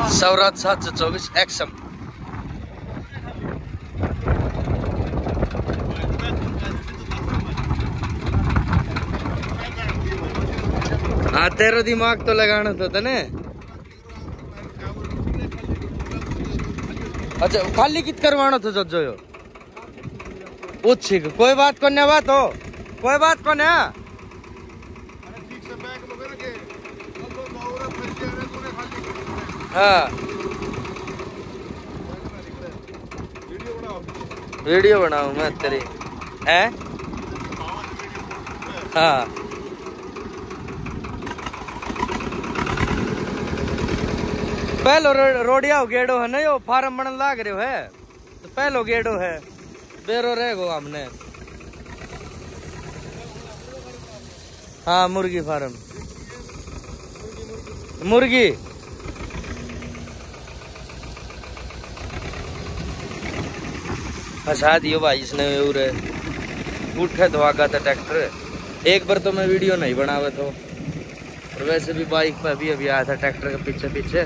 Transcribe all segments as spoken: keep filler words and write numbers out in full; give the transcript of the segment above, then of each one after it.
स्वराज सातशे चौबीस एक्सम। हाँ तेरा दिमाग तो लगाना था ने। अच्छा खाली कित करवाना था जो यो पूछ कोई बात को नहीं बात हो कोई बात को नहीं। हाँ वीडियो बनाऊं मैं तेरी है। हाँ पहलो रोडिया गेड़ो है ना यो फार्म बन लाग रहे हो है तो पहलो गेड़ो है बेरो रह गो हमने। हाँ मुर्गी फार्म मुर्गी फंसा दियो भाई इसने उरे उठे तो आगा था ट्रैक्टर। एक बार तो मैं वीडियो नहीं बनावे तो और वैसे भी बाइक पर अभी अभी आया था ट्रैक्टर के पीछे पीछे।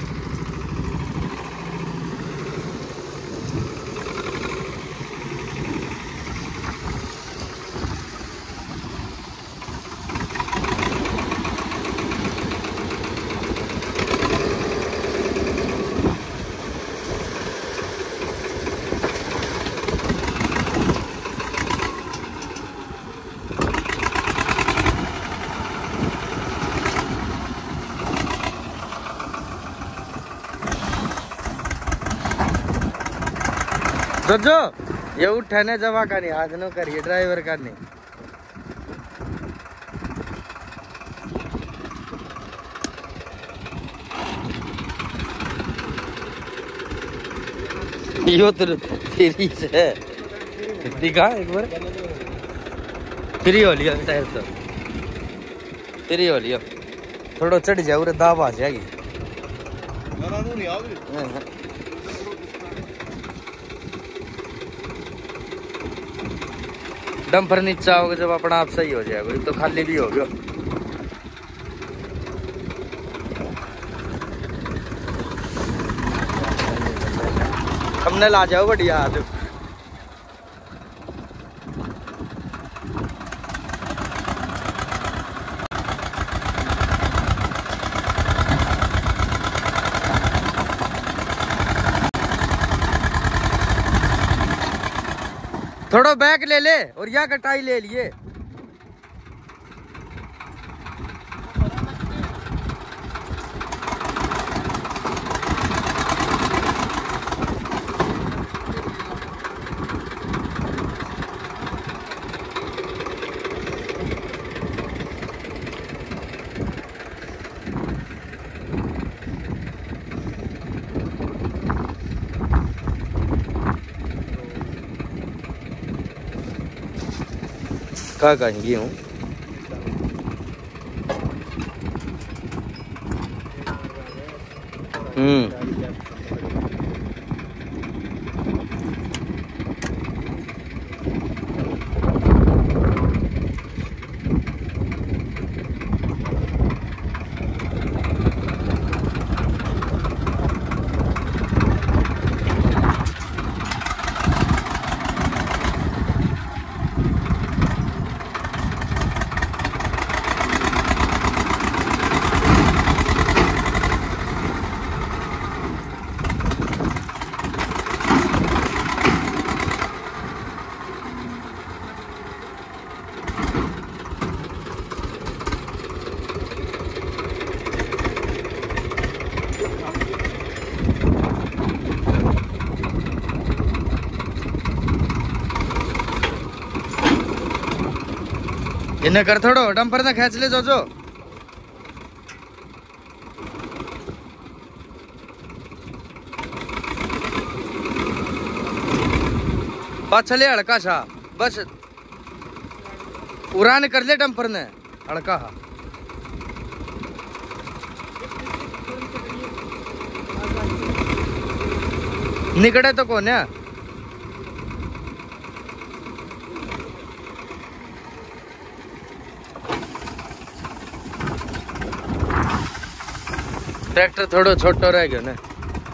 जो जो ये उठने जवा का नहीं हाथ नो करिए ड्राइवर का नहीं। यो तो फ्री से दिखा एक बार फ्री हो लिया टायर तो फ्री हो लिया थोड़ा चढ़ जाओ रे दाब आ जाएगी। डंपर नीचे आओगे जब अपना आप सही हो जाएगा तो खाली भी हो गया। हमने ला जाओ बढ़िया हाथ थोड़ा बैक ले ले और या कटाई ले लिए। कहाँ कहेंगी हूँ हम्म इन्हें कर थोड़ो डंपर ने खींच ले जो जो पाछले हड़का सा बस उड़ान कर ले डंपर ने हड़का हा निकड़े तो कौन है। ट्रैक्टर थोड़ा छोटो रह गयो ना।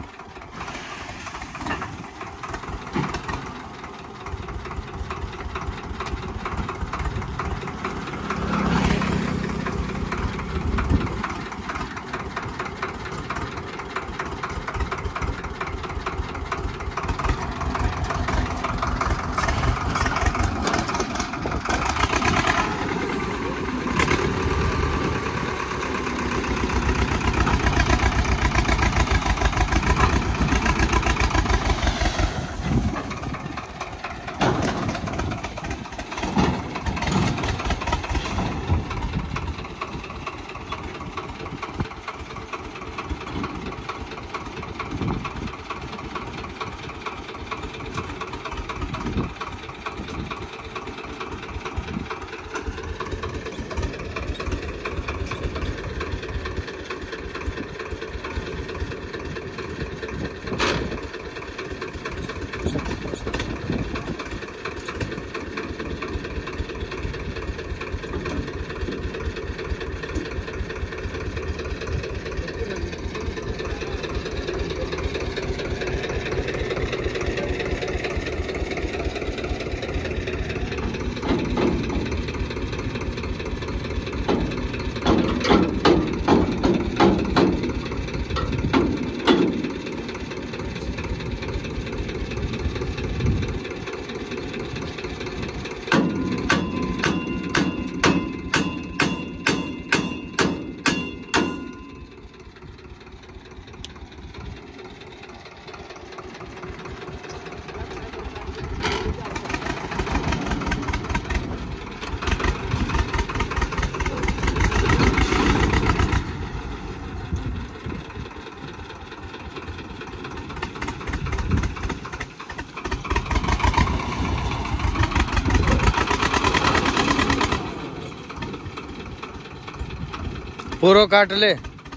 पूरो काट ले।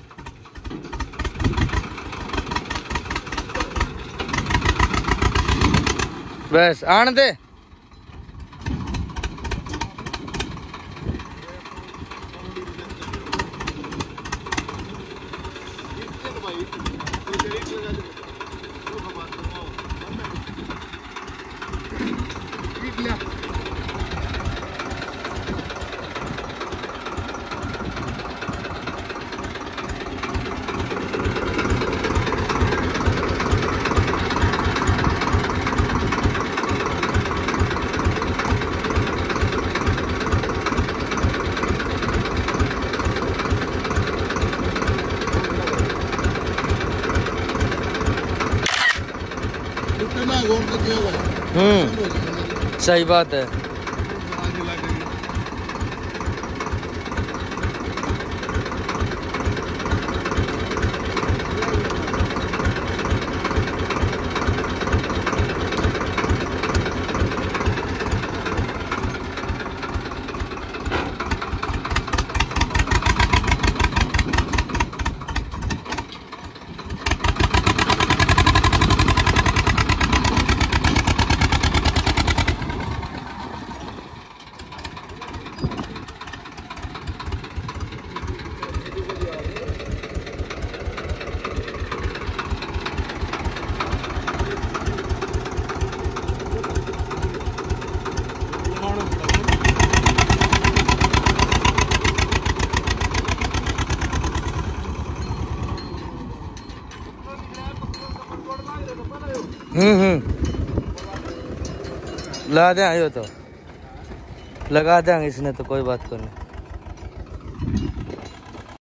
बस आन दे। हम्म, सही बात है। हम्म हम्म ला दे आयो तो लगा देंगे इसने तो कोई बात को नहीं।